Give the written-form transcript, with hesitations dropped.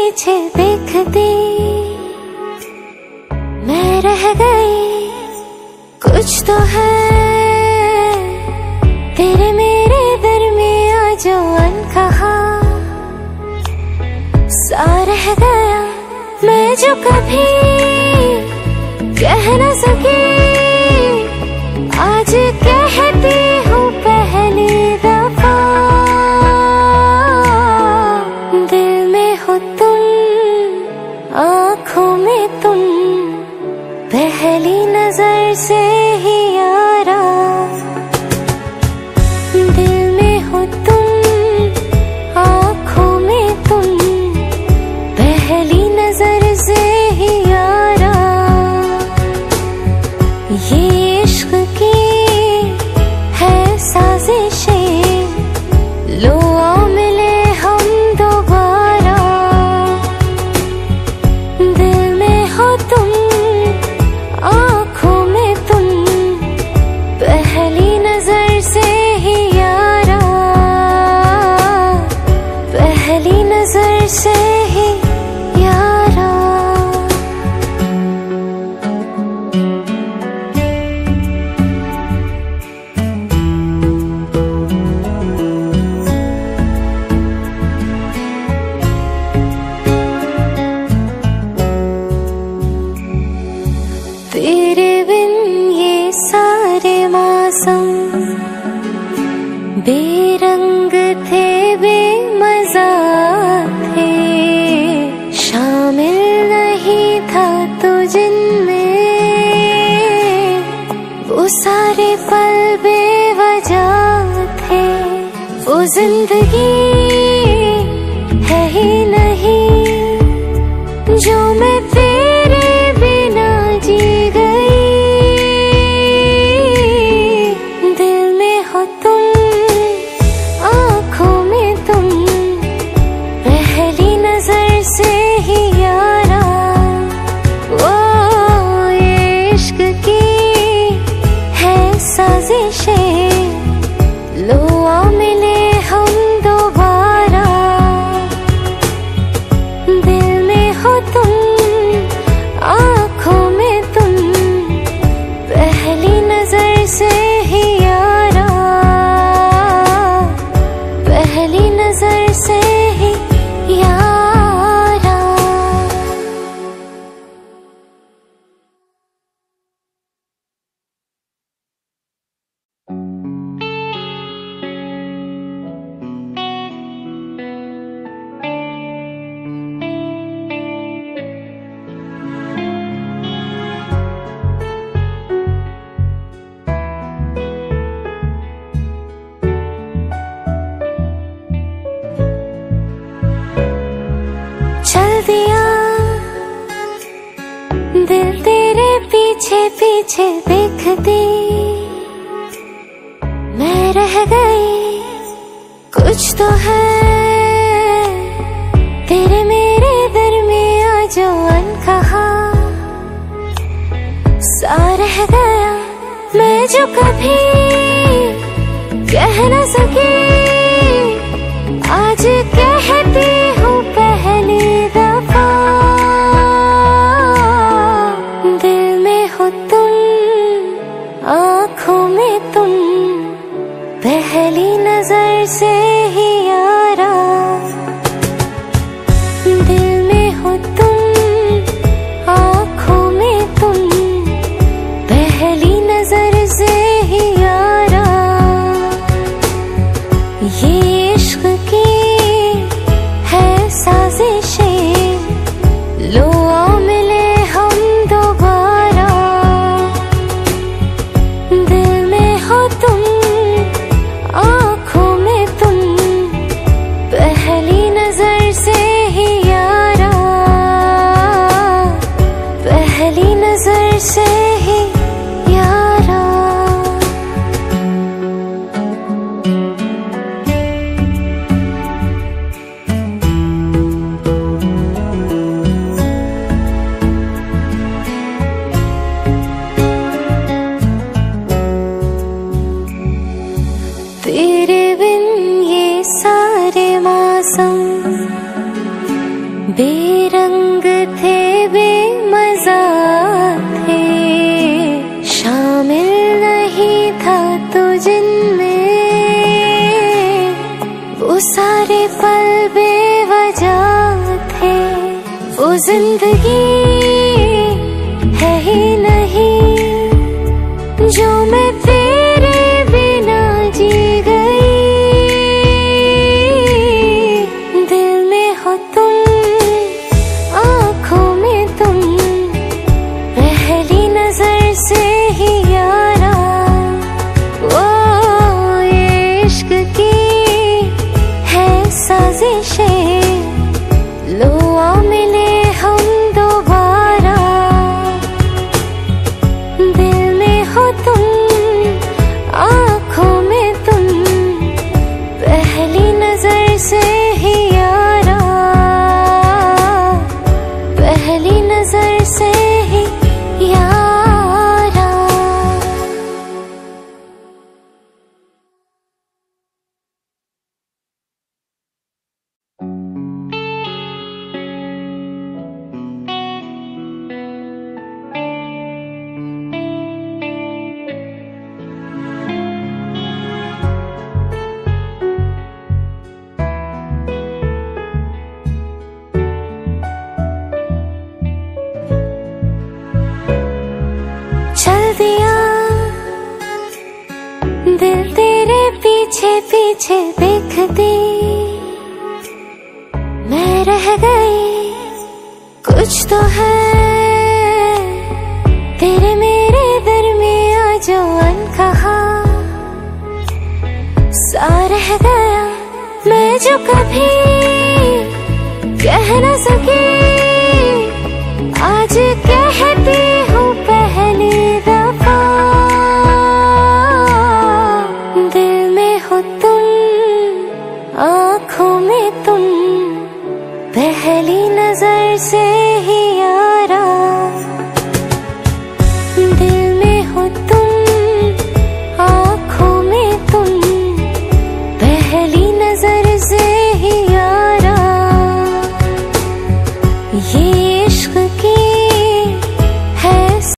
पीछे देखती मैं रह गई। कुछ तो है तेरे मेरे दरमियां जो अनकहा सा रह गया। मैं जो कभी कह न सकी आज कहती हूँ पहली दफा। दिल में हो तुम, आँखों में तुम, पहली नजर से ही यारा। दिल में हो तुम, आँखों में तुम, पहली नजर से ही यारा। ये इश्क की है साजिशें, लो आओ मिले हम दोबारा। दिल में हो तुम, आँखों में तुम, पहली नजर से ही यारा। पहली नजर से ही यारा। तेरे बिन ये सारे मौसम बेरंग थे, बेमजा थे। शामिल नहीं था तू जिनमें, वो सारे पल बेवजह थे। वो जिंदगी है ही नहीं जो मैं तेरे बिना जी गई। दिल में हो तुम, आँखों में तुम, पहली नजर से ही यारा। वो ये इश्क की है साजिशें, लो आओ मिले हम दोबारा। दिल में हो तुम, आँखों में तुम, पहली नजर से ही यारा। पहली नजर से ही यारा। चल दिया दिल तेरे पीछे पीछे देखती मैं रह गई। कुछ तो है तेरे मेरे दरमियां जो अनकहा सा रह गया। मैं जो कभी कह न सकी आज कहती हूँ पहली दफा। दिल में हो तुम, आँखों में तुम, पहली नजर से ही यारा। दिल में हो तुम, आँखों में तुम, पहली नजर से ही यारा। ये इश्क की है साजिशें, लो आओ मिले हम दोबारा। दिल में हो तुम, आँखों में तुम, पहली नजर से ही यारा। पहली नजर से ही यारा। तेरे बिन ये सारे मौसम बे जिंदगी है ही नहीं जो मैं तेरे बिना जी गई। दिल में हो तुम, आँखों में तुम, पहली नजर से ही यारा। वो ये इश्क की है साजिशें, लो आ मिले हम दोबारा। दिल में हो तुम, आँखों में तुम, पहली नजर से ही यारा, पहली नजर से ही यारा। चल दिया दिल तेरे पीछे पीछे देखती, मैं रह गई। कुछ तो है तेरे मेरे दरमिया जो अनकहा सा रह गया। मैं जो कभी कह न सकी आज कहती